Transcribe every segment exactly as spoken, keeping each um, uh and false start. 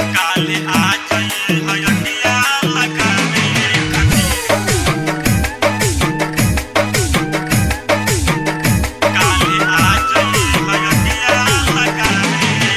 काले आ जाई हयटिया लगावे खातिर। काले आ जाई हयटिया लगावे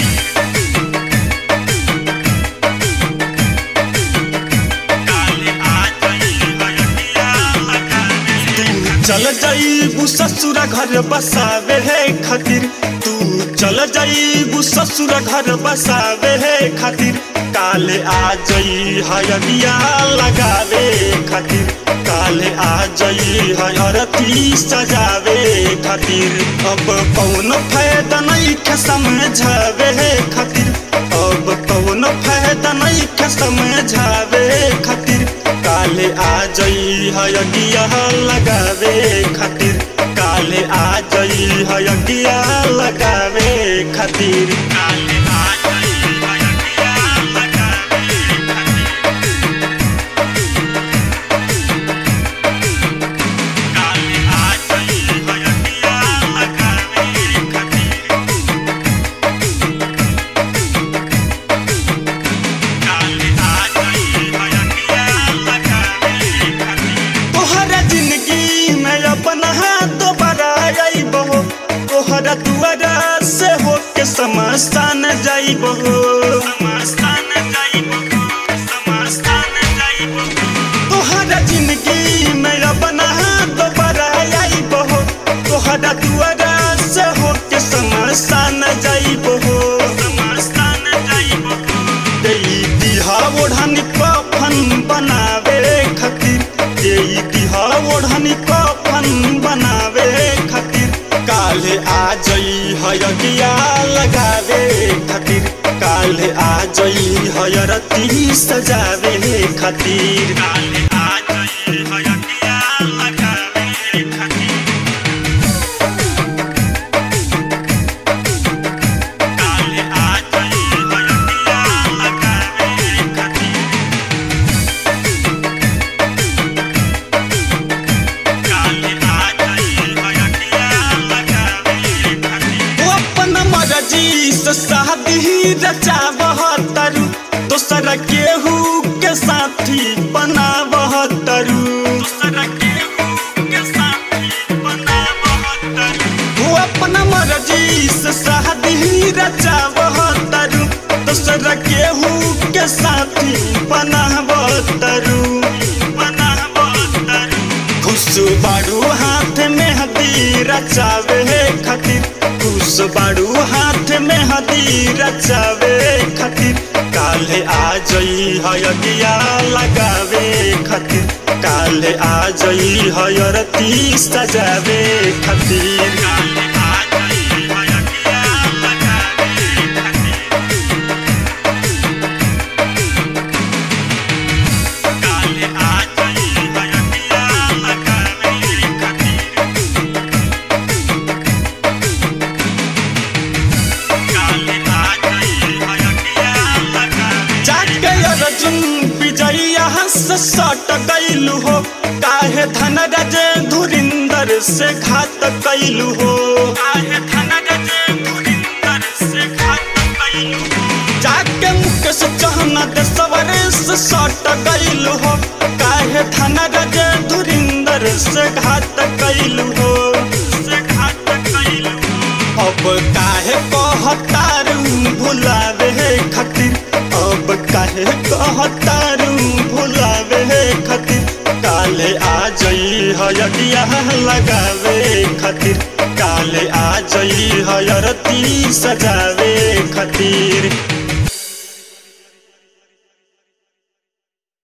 खातिर। काले आ जाई हयटिया लगावे। चल जाइबू ससुर घर बसावे है खातिर, तू चल जाइबू ससुर घर बसावे है खातिर। काले आ जाई हयटिया लगावे खातिर, काले आ जाई हयरती सजावे खातिर। अब कौन फायदा नहीं के समझावे है खातिर, अब कौन फायदा नहीं के समझावे खातिर। काले आ जाई हयटिया लगावे खातिर, काले आ जाई हयटिया लगावे खातिर। काले आ जाई हयटिया लगावे खातिर। काले आ जाई हयटिया लगावे खातिर। काले आ जाई हयटिया लगावे खातिर। तोहरा जिंदगी में अपना दोबारा आइबो, तोहरा दुआरा से होके समस्तान जाइबो। समस्तान जाइबो, समस्तान जाइबो। तोहरा जिंदगी में अपना दोबारा आइबो, तोहरा दुआरा से होके समस्तान जाइबो। समस्तान जाइबो। देई दिहा ओढ़नी कफन बनावे खातिर, देई दिहा ओढ़नी कफन बनावे खातिर। काले आ जाई हयटिया लगावे खातिर, काले आ जाई हयरती सजावे खातिर। काले आ जाई हयटिया लगावे खातिर। काले आ जाई हयटिया लगावे खातिर। काले आ जाई हयटिया लगावे खातिर। वो अपन मर्जी से शादी रचावह तरु, दोसर केहू के साथी बनावह तरु। दूसरा केहू के साथी बनावह तरु। वो अपन मर्जी से शादी रचावह तरु, दोसर केहू के साथी बनावह तरु। बनावह तरु। खुश बारू हाथ में हदी रचावे खातिर, खुश बारू हाथ में हदी रचावे खातिर। काले आ जाई हयटिया लगावे खातिर, काले आ जाई हयरती सजावे खातिर। काले आ जाई हयटिया लगावे खातिर। काले आ जाई हयटिया लगावे खातिर। काले आ जाई हयटिया लगावे। जाके अर्जुन विजयिया से सट गइलू हो, काहे धनराज धुरिंदर से घात कैलू हो। काहे धनराज धुरिंदर से घात कैलू हो। जाके मुकेश चहना देशवर से सट गइलू हो, काहे धनराज धुरिंदर से घात कैलू हो। से घात कैलू हो। अब काहे कहतारू भुलावे खातिर, अब काहे कहतारू भुलावे खातिर। काले आ जाई हयटिया लगावे खातिर, काले आ जाई हयरती सजावे खातिर।